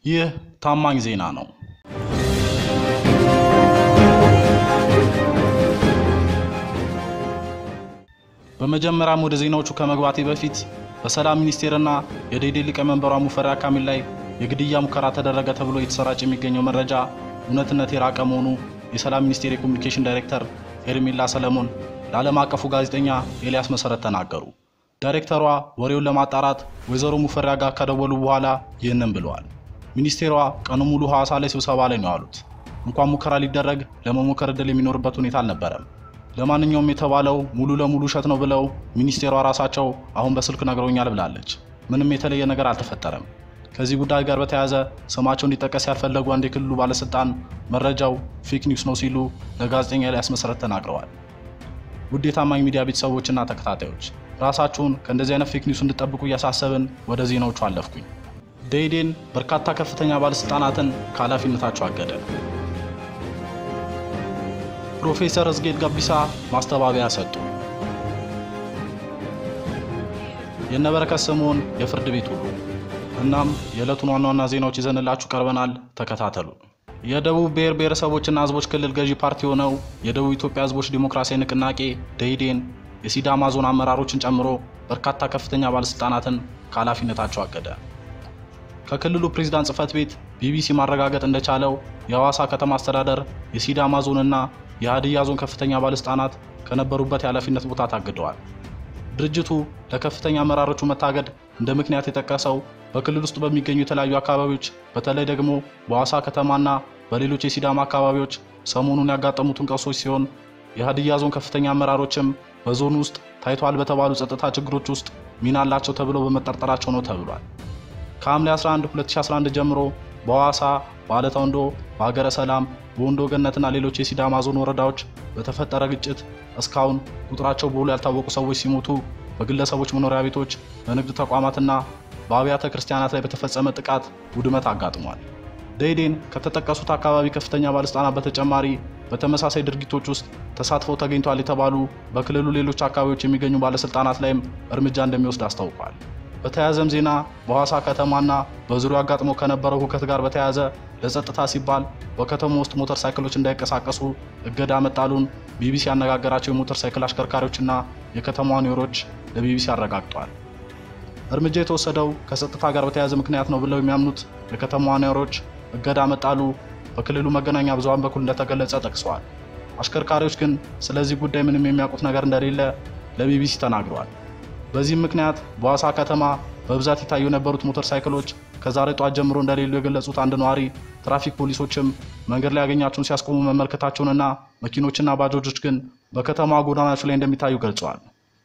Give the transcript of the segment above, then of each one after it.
ይህ ታማኝ ዜና ነው። በመጀመሪያም ወደ ዜናዎቹ ከመግባቴ በፊት በሰላም ሚኒስቴርና የዴይዴ ሊቀመንበሯ ሙፈሪያት ካሚል ላይ የግድያ ሙከራ ተደረገ ተብሎ የተሰራጨ የሚገኘው መረጃ እውነትነት የራቀ መሆኑ የሰላም ሚኒስቴር የኮሙኒኬሽን ዳይሬክተር ሄርሜላ ሰለሞን ለዓለም አቀፉ ጋዜጠኛ ኤልያስ መሰረት ተናገሩ። ዳይሬክተሯ ወሬውን ለማጣራት ወይዘሮ ሙፈሪያት ጋር ከደወሉ በኋላ ይህንን ብለዋል። ሚኒስቴሯ ቀኑ ሙሉ ሐዋሳ ላይ ስብሰባ ላይ ነው ያሉት። እንኳን ሙከራ ሊደረግ ለመሞከር እድል የሚኖርበት ሁኔታ አልነበረም። ለማንኛውም የተባለው ሙሉ ለሙሉ ውሸት ነው ብለው ሚኒስቴሯ ራሳቸው አሁን በስልክ ነግረውኛል ብላለች። ምንም የተለየ ነገር አልተፈጠረም። ከዚህ ጉዳይ ጋር በተያያዘ ስማቸው እንዲጠቀስ ያልፈለጉ አንድ የክልሉ ባለስልጣን መረጃው ፌክ ኒውስ ነው ሲሉ ለጋዜጠኛ ኤልያስ መሰረት ተናግረዋል። ውድ የታማኝ ሚዲያ ቤተሰቦችና ተከታታዮች ራሳችሁን ከእንደዚህ አይነት ፌክ ኒውስ እንድትጠብቁ እያሳሰብን ወደ ዜናዎቹ አለፍኩኝ። ዴይዴን በርካታ ከፍተኛ ባለስልጣናትን ከኃላፊነታቸው አገደ። ፕሮፌሰር እዝጌት ገቢሳ ማስተባበያ ሰጡ። የነበረከት ስምኦን የፍርድ ቤት ውሎ እናም የዕለቱን ዋና ዋና ዜናዎች ይዘንላችሁ ቀርበናል። ተከታተሉ። የደቡብ ብሔር ብሔረሰቦችና ህዝቦች ክልል ገዢ ፓርቲ ሆነው የደቡብ ኢትዮጵያ ህዝቦች ዲሞክራሲያዊ ንቅናቄ ዴይዴን የሲዳማ ዞን አመራሮችን ጨምሮ በርካታ ከፍተኛ ባለስልጣናትን ከኃላፊነታቸው አገደ። ከክልሉ ፕሬዝዳንት ጽህፈት ቤት ቢቢሲ ማረጋገጥ እንደቻለው የሐዋሳ ከተማ አስተዳደር የሲዳማ ዞንና የሀዲያ ዞን ከፍተኛ ባለስልጣናት ከነበሩበት የኃላፊነት ቦታ ታግደዋል። ድርጅቱ ለከፍተኛ አመራሮቹ መታገድ እንደ ምክንያት የጠቀሰው በክልል ውስጥ በሚገኙ የተለያዩ አካባቢዎች በተለይ ደግሞ በሐዋሳ ከተማና በሌሎች የሲዳማ አካባቢዎች ሰሞኑን ያጋጠሙትን ቀውሶች ሲሆን የሀዲያ ዞን ከፍተኛ አመራሮችም በዞኑ ውስጥ ታይቷል በተባሉ ጸጥታ ችግሮች ውስጥ ሚና አላቸው ተብሎ በመጠርጠራቸው ነው ተብሏል። ከሐምሌ 11 2011 ጀምሮ በሐዋሳ፣ በአለታ ወንዶ፣ በሀገረ ሰላም፣ በወንዶ ገነትና ሌሎች የሲዳማ ዞን ወረዳዎች በተፈጠረ ግጭት እስካሁን ቁጥራቸው በውል ያልታወቁ ሰዎች ሲሞቱ በግለሰቦች መኖሪያ ቤቶች፣ በንግድ ተቋማትና በአብያተ ክርስቲያናት ላይ በተፈጸመ ጥቃት ውድመት አጋጥሟል። ዴይዴን ከተጠቀሱት አካባቢ ከፍተኛ ባለስልጣናት በተጨማሪ በተመሳሳይ ድርጊቶች ውስጥ ተሳትፈው ተገኝቷል የተባሉ በክልሉ ሌሎች አካባቢዎች የሚገኙ ባለስልጣናት ላይም እርምጃ እንደሚወስድ አስታውቋል። በተያያዘም ዜና በሐዋሳ ከተማና በዙሪያው አጋጥሞ ከነበረው ሁከት ጋር በተያያዘ ለጸጥታ ሲባል በከተማው ውስጥ ሞተር ሳይክሎች እንዳይንቀሳቀሱ እገዳ መጣሉን ቢቢሲ ያነጋገራቸው የሞተር ሳይክል አሽከርካሪዎችና የከተማዋ ነዋሪዎች ለቢቢሲ አረጋግጠዋል። እርምጃ የተወሰደው ከጸጥታ ጋር በተያያዘ ምክንያት ነው ብለው የሚያምኑት የከተማዋ ነዋሪዎች እገዳ መጣሉ በክልሉ መገናኛ ብዙሃን በኩል እንደተገለጸ ጠቅሰዋል። አሽከርካሪዎች ግን ስለዚህ ጉዳይ ምንም የሚያውቁት ነገር እንደሌለ ለቢቢሲ ተናግረዋል። በዚህም ምክንያት በሐዋሳ ከተማ በብዛት ይታዩ የነበሩት ሞተር ሳይክሎች ከዛሬ ጧት ጀምሮ እንደሌሉ የገለጹት አንድ ነዋሪ ትራፊክ ፖሊሶችም መንገድ ላይ ያገኛቸውን ሲያስቆሙ መመልከታቸውንና መኪኖችና ባጃጆች ግን በከተማ ጎዳናዎች ላይ እንደሚታዩ ገልጸዋል።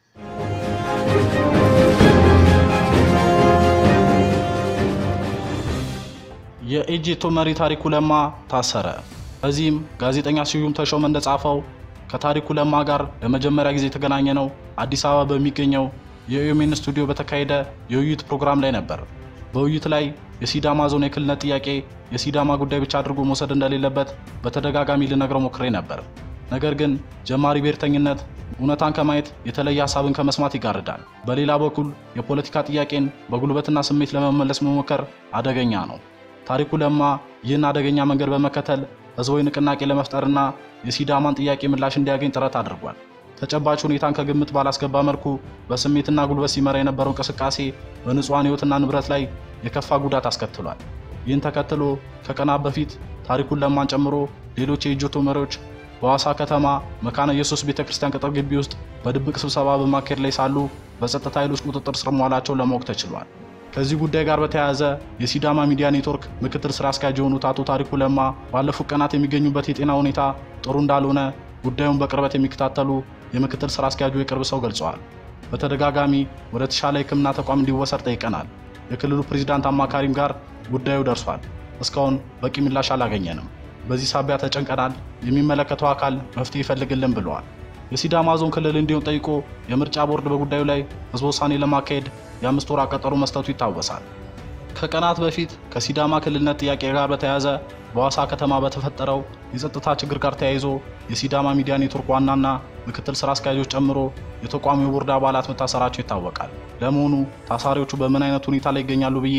የኤጄቶ መሪ ታሪኩ ለማ ታሰረ። በዚህም ጋዜጠኛ ስዩም ተሾመ እንደጻፈው ከታሪኩ ለማ ጋር ለመጀመሪያ ጊዜ የተገናኘ ነው አዲስ አበባ በሚገኘው የዩኤምኤን ስቱዲዮ በተካሄደ የውይይት ፕሮግራም ላይ ነበር። በውይይት ላይ የሲዳማ ዞን የክልልነት ጥያቄ የሲዳማ ጉዳይ ብቻ አድርጎ መውሰድ እንደሌለበት በተደጋጋሚ ልነግረው ሞክሬ ነበር። ነገር ግን ጀማሪ ብሔርተኝነት እውነታን ከማየት የተለየ ሐሳብን ከመስማት ይጋርዳል። በሌላ በኩል የፖለቲካ ጥያቄን በጉልበትና ስሜት ለመመለስ መሞከር አደገኛ ነው። ታሪኩ ለማ ይህን አደገኛ መንገድ በመከተል ህዝባዊ ንቅናቄ ለመፍጠርና የሲዳማን ጥያቄ ምላሽ እንዲያገኝ ጥረት አድርጓል። ተጨባጭ ሁኔታን ከግምት ባላስገባ መልኩ በስሜትና ጉልበት ሲመራ የነበረው እንቅስቃሴ በንጹሃን ህይወትና ንብረት ላይ የከፋ ጉዳት አስከትሏል። ይህን ተከትሎ ከቀናት በፊት ታሪኩን ለማን ጨምሮ ሌሎች የኤጄቶ መሪዎች በሐዋሳ ከተማ መካነ ኢየሱስ ቤተክርስቲያን ቅጥር ግቢ ውስጥ በድብቅ ስብሰባ በማካሄድ ላይ ሳሉ በጸጥታ ኃይሎች ቁጥጥር ስር መዋላቸውን ለማወቅ ተችሏል። ከዚህ ጉዳይ ጋር በተያያዘ የሲዳማ ሚዲያ ኔትወርክ ምክትል ስራ አስኪያጅ የሆኑት አቶ ታሪኩ ለማ ባለፉት ቀናት የሚገኙበት የጤና ሁኔታ ጥሩ እንዳልሆነ ጉዳዩን በቅርበት የሚከታተሉ የምክትል ስራ አስኪያጁ የቅርብ ሰው ገልጸዋል። በተደጋጋሚ ወደ ተሻለ ሕክምና ተቋም እንዲወሰድ ጠይቀናል። የክልሉ ፕሬዝዳንት አማካሪም ጋር ጉዳዩ ደርሷል። እስካሁን በቂ ምላሽ አላገኘንም። በዚህ ሳቢያ ተጨንቀናል። የሚመለከተው አካል መፍትሄ ይፈልግልን ብለዋል። የሲዳማ ዞን ክልል እንዲሆን ጠይቆ የምርጫ ቦርድ በጉዳዩ ላይ ህዝበ ውሳኔ ለማካሄድ የ5 ወር ቀጠሮ መስጠቱ ይታወሳል። ከቀናት በፊት ከሲዳማ ክልልነት ጥያቄ ጋር በተያያዘ በሐዋሳ ከተማ በተፈጠረው የጸጥታ ችግር ጋር ተያይዞ የሲዳማ ሚዲያ ኔትወርክ ዋናና ምክትል ስራ አስኪያጆች ጨምሮ የተቋሙ የቦርድ አባላት መታሰራቸው ይታወቃል። ለመሆኑ ታሳሪዎቹ በምን አይነት ሁኔታ ላይ ይገኛሉ ብዬ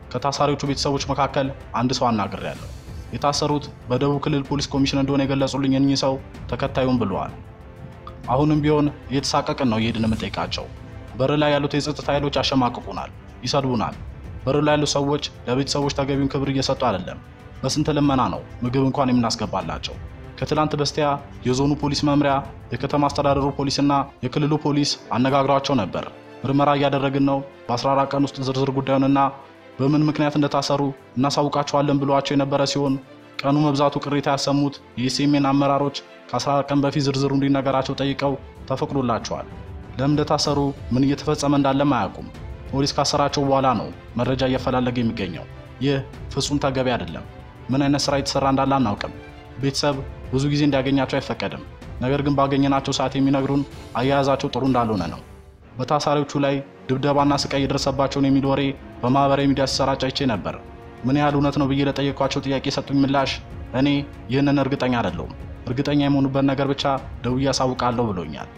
ከታሳሪዎቹ ቤተሰቦች መካከል አንድ ሰው አናግሬያለሁ። የታሰሩት በደቡብ ክልል ፖሊስ ኮሚሽን እንደሆነ የገለጹልኝ እኚህ ሰው ተከታዩን ብለዋል። አሁንም ቢሆን እየተሳቀቅን ነው እየሄድን የምንጠይቃቸው። በር ላይ ያሉት የጸጥታ ኃይሎች ያሸማቅቁናል፣ ይሰድቡናል። በር ላይ ያሉት ሰዎች ለቤተሰቦች ተገቢውን ክብር እየሰጡ አይደለም። በስንት ልመና ነው ምግብ እንኳን የምናስገባላቸው። ከትላንት በስቲያ የዞኑ ፖሊስ መምሪያ፣ የከተማ አስተዳደሩ ፖሊስና የክልሉ ፖሊስ አነጋግሯቸው ነበር። ምርመራ እያደረግን ነው፣ በ14 ቀን ውስጥ ዝርዝር ጉዳዩንና በምን ምክንያት እንደታሰሩ እናሳውቃቸዋለን ብለዋቸው የነበረ ሲሆን ቀኑ መብዛቱ ቅሬታ ያሰሙት የኤስኤምኤን አመራሮች ከ14 ቀን በፊት ዝርዝሩ እንዲነገራቸው ጠይቀው ተፈቅዶላቸዋል። ለምን እንደታሰሩ ምን እየተፈጸመ እንዳለም አያውቁም። ፖሊስ ካሰራቸው በኋላ ነው መረጃ እየፈላለገ የሚገኘው። ይህ ፍጹም ተገቢ አይደለም። ምን አይነት ስራ እየተሰራ እንዳለ አናውቅም። ቤተሰብ ብዙ ጊዜ እንዲያገኛቸው አይፈቀድም። ነገር ግን ባገኘናቸው ሰዓት የሚነግሩን አያያዛቸው ጥሩ እንዳልሆነ ነው። በታሳሪዎቹ ላይ ድብደባና ስቃይ የደረሰባቸውን የሚል ወሬ በማህበራዊ ሚዲያ ሲሰራጭ አይቼ ነበር። ምን ያህል እውነት ነው ብዬ ለጠየኳቸው ጥያቄ የሰጡኝ ምላሽ እኔ ይህንን እርግጠኛ አይደለሁም፣ እርግጠኛ የሆኑበት ነገር ብቻ ደውዬ አሳውቃለሁ ብሎኛል።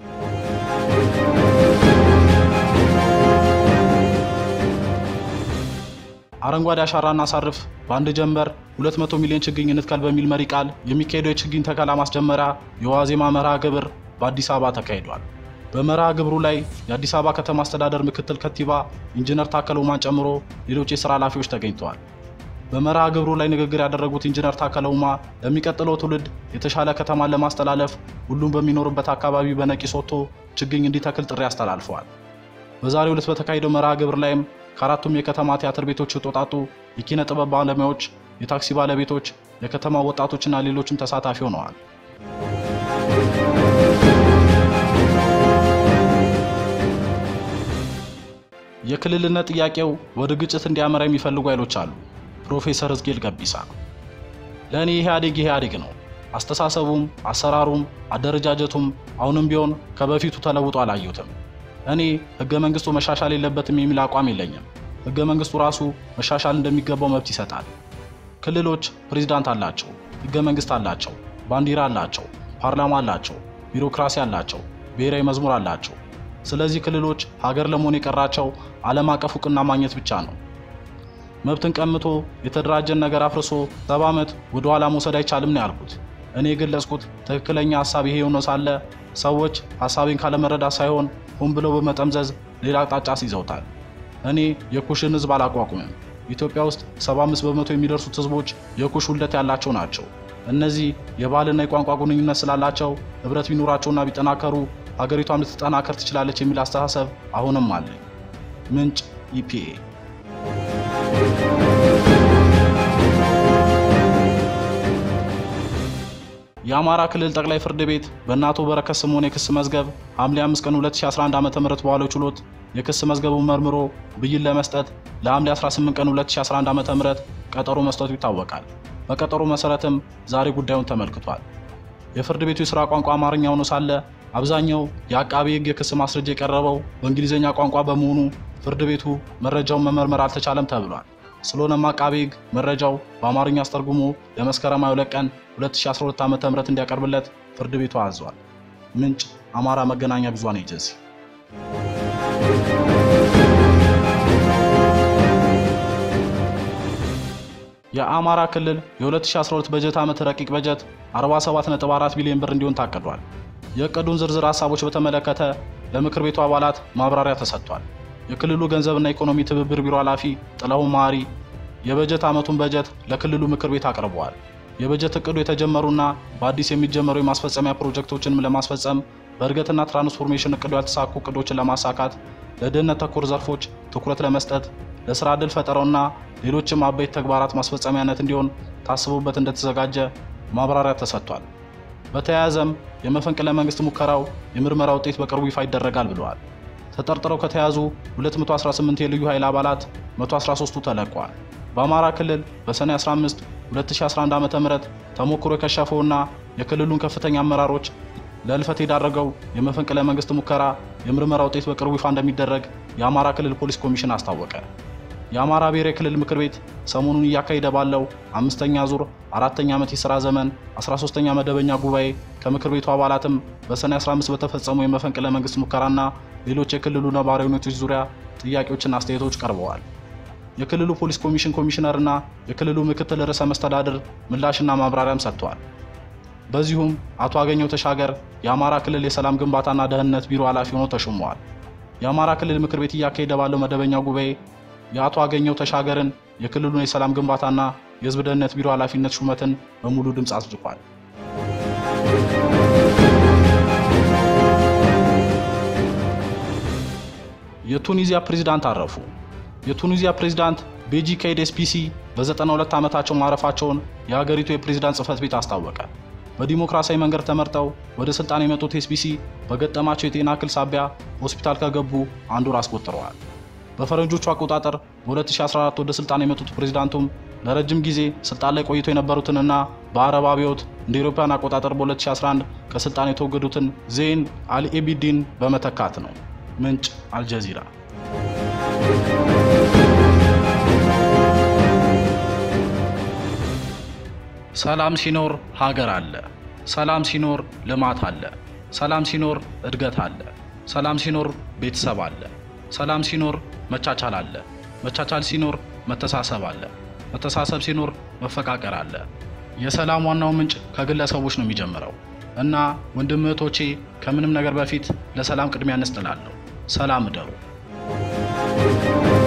አረንጓዴ አሻራ እናሳርፍ በአንድ ጀንበር 200 ሚሊዮን ችግኝ እንትከል በሚል መሪ ቃል የሚካሄደው የችግኝ ተከላ ማስጀመሪያ የዋዜማ መርሃ ግብር በአዲስ አበባ ተካሂዷል። በመርሃ ግብሩ ላይ የአዲስ አበባ ከተማ አስተዳደር ምክትል ከንቲባ ኢንጂነር ታከለ ኡማን ጨምሮ ሌሎች የሥራ ኃላፊዎች ተገኝተዋል። በመርሃ ግብሩ ላይ ንግግር ያደረጉት ኢንጂነር ታከለ ኡማ ለሚቀጥለው ትውልድ የተሻለ ከተማን ለማስተላለፍ ሁሉም በሚኖርበት አካባቢ በነቂስ ወጥቶ ችግኝ እንዲተክል ጥሪ አስተላልፈዋል። በዛሬው ዕለት በተካሄደው መርሃ ግብር ላይም ከአራቱም የከተማ ቲያትር ቤቶች የተውጣጡ የኪነ ጥበብ ባለሙያዎች፣ የታክሲ ባለቤቶች፣ የከተማ ወጣቶችና ሌሎችም ተሳታፊ ሆነዋል። የክልልነት ጥያቄው ወደ ግጭት እንዲያመራ የሚፈልጉ ኃይሎች አሉ። ፕሮፌሰር ሕዝቅኤል ገቢሳ ለእኔ ኢህአዴግ ነው። አስተሳሰቡም፣ አሰራሩም፣ አደረጃጀቱም አሁንም ቢሆን ከበፊቱ ተለውጦ አላየሁትም። እኔ ህገ መንግስቱ መሻሻል የለበትም የሚል አቋም የለኝም። ህገ መንግስቱ ራሱ መሻሻል እንደሚገባው መብት ይሰጣል። ክልሎች ፕሬዝዳንት አላቸው፣ ህገ መንግስት አላቸው፣ ባንዲራ አላቸው፣ ፓርላማ አላቸው፣ ቢሮክራሲ አላቸው፣ ብሔራዊ መዝሙር አላቸው። ስለዚህ ክልሎች ሀገር ለመሆን የቀራቸው ዓለም አቀፍ እውቅና ማግኘት ብቻ ነው። መብትን ቀምቶ የተደራጀን ነገር አፍርሶ 70 ዓመት ወደ ኋላ መውሰድ አይቻልም ነው ያልኩት። እኔ የገለጽኩት ትክክለኛ ሐሳብ ይሄ ሆኖ ሳለ ሰዎች ሐሳቤን ካለመረዳት ሳይሆን ሆን ብለው በመጠምዘዝ ሌላ አቅጣጫ ይዘውታል። እኔ የኩሽን ህዝብ አላቋቁምም። ኢትዮጵያ ውስጥ 75 በመቶ የሚደርሱት ህዝቦች የኩሽ ውልደት ያላቸው ናቸው። እነዚህ የባህልና የቋንቋ ግንኙነት ስላላቸው ህብረት ቢኖራቸውና ቢጠናከሩ ሀገሪቷም ልትጠናከር ትችላለች የሚል አስተሳሰብ አሁንም አለ። ምንጭ ኢፒኤ። የአማራ ክልል ጠቅላይ ፍርድ ቤት በእነ አቶ በረከት ስምኦን የክስ መዝገብ ሐምሌ 5 ቀን 2011 ዓ.ም በዋለው ችሎት የክስ መዝገቡን መርምሮ ብይን ለመስጠት ለሐምሌ 18 ቀን 2011 ዓ.ም ቀጠሮ መስጠቱ ይታወቃል። በቀጠሮ መሰረትም ዛሬ ጉዳዩን ተመልክቷል። የፍርድ ቤቱ የሥራ ቋንቋ አማርኛ ሆኖ ሳለ አብዛኛው የአቃቤ ሕግ የክስ ማስረጃ የቀረበው በእንግሊዝኛ ቋንቋ በመሆኑ ፍርድ ቤቱ መረጃውን መመርመር አልተቻለም ተብሏል። ስለሆነም አቃቤ ሕግ መረጃው በአማርኛ አስተርጉሞ ለመስከረም 22 ቀን 2012 ዓ.ም እንዲያቀርብለት ፍርድ ቤቱ አዟል። ምንጭ አማራ መገናኛ ብዙሃን ኤጀንሲ። የአማራ ክልል የ2012 በጀት ዓመት ረቂቅ በጀት 47.4 ቢሊዮን ብር እንዲሆን ታቅዷል። የዕቅዱን ዝርዝር ሐሳቦች በተመለከተ ለምክር ቤቱ አባላት ማብራሪያ ተሰጥቷል። የክልሉ ገንዘብና ኢኮኖሚ ትብብር ቢሮ ኃላፊ ጥላሁን ማሪ የበጀት ዓመቱን በጀት ለክልሉ ምክር ቤት አቅርበዋል። የበጀት ዕቅዱ የተጀመሩና በአዲስ የሚጀመሩ የማስፈጸሚያ ፕሮጀክቶችን ለማስፈጸም በእድገትና ትራንስፎርሜሽን ዕቅዱ ያልተሳኩ ዕቅዶችን ለማሳካት ለድህነት ተኮር ዘርፎች ትኩረት ለመስጠት ለሥራ ዕድል ፈጠራውና ሌሎችም አበይት ተግባራት ማስፈጸሚያነት እንዲሆን ታስቦበት እንደተዘጋጀ ማብራሪያ ተሰጥቷል። በተያያዘም የመፈንቅለ መንግስት ሙከራው የምርመራ ውጤት በቅርቡ ይፋ ይደረጋል ብለዋል። ተጠርጥረው ከተያዙ 218 የልዩ ኃይል አባላት 113ቱ ተለቀዋል። በአማራ ክልል በሰኔ 15 2011 ዓ.ም ተሞክሮ የከሸፈውና የክልሉን ከፍተኛ አመራሮች ለልፈት የዳረገው የመፈንቅለ መንግስት ሙከራ የምርመራ ውጤት በቅርቡ ይፋ እንደሚደረግ የአማራ ክልል ፖሊስ ኮሚሽን አስታወቀ። የአማራ ብሔራዊ ክልል ምክር ቤት ሰሞኑን እያካሄደ ባለው 5ኛ ዙር 4ኛ ዓመት የሥራ ዘመን 13ኛ መደበኛ ጉባኤ ከምክር ቤቱ አባላትም በሰኔ 15 በተፈጸመው የመፈንቅለ መንግስት ሙከራና ሌሎች የክልሉ ነባራዊ ሁኔታዎች ዙሪያ ጥያቄዎችና አስተያየቶች ቀርበዋል። የክልሉ ፖሊስ ኮሚሽን ኮሚሽነርና የክልሉ ምክትል ርዕሰ መስተዳድር ምላሽና ማብራሪያም ሰጥተዋል። በዚሁም አቶ አገኘው ተሻገር የአማራ ክልል የሰላም ግንባታና ደህንነት ቢሮ ኃላፊ ሆነው ተሾመዋል። የአማራ ክልል ምክር ቤት እያካሄደ ባለው መደበኛ ጉባኤ የአቶ አገኘው ተሻገርን የክልሉን የሰላም ግንባታና የህዝብ ደህንነት ቢሮ ኃላፊነት ሹመትን በሙሉ ድምፅ አጽድቋል። የቱኒዚያ ፕሬዝዳንት አረፉ። የቱኒዚያ ፕሬዝዳንት ቤጂ ካይድ ኤስፒሲ በ92 ዓመታቸው ማረፋቸውን የሀገሪቱ የፕሬዝዳንት ጽህፈት ቤት አስታወቀ። በዲሞክራሲያዊ መንገድ ተመርጠው ወደ ስልጣን የመጡት ኤስፒሲ በገጠማቸው የጤና እክል ሳቢያ ሆስፒታል ከገቡ አንድ ወር አስቆጥረዋል። በፈረንጆቹ አቆጣጠር በ2014 ወደ ስልጣን የመጡት ፕሬዝዳንቱም ለረጅም ጊዜ ስልጣን ላይ ቆይተው የነበሩትንና በአረብ አብዮት እንደ አውሮፓውያን አቆጣጠር በ2011 ከስልጣን የተወገዱትን ዜን አልኤቢዲን በመተካት ነው። ምንጭ አልጀዚራ። ሰላም ሲኖር ሀገር አለ። ሰላም ሲኖር ልማት አለ። ሰላም ሲኖር እድገት አለ። ሰላም ሲኖር ቤተሰብ አለ። ሰላም ሲኖር መቻቻል አለ። መቻቻል ሲኖር መተሳሰብ አለ። መተሳሰብ ሲኖር መፈቃቀር አለ። የሰላም ዋናው ምንጭ ከግለሰቦች ነው የሚጀምረው እና ወንድም እህቶቼ ከምንም ነገር በፊት ለሰላም ቅድሚያ እንስጥላለሁ። ሰላም እደሩ።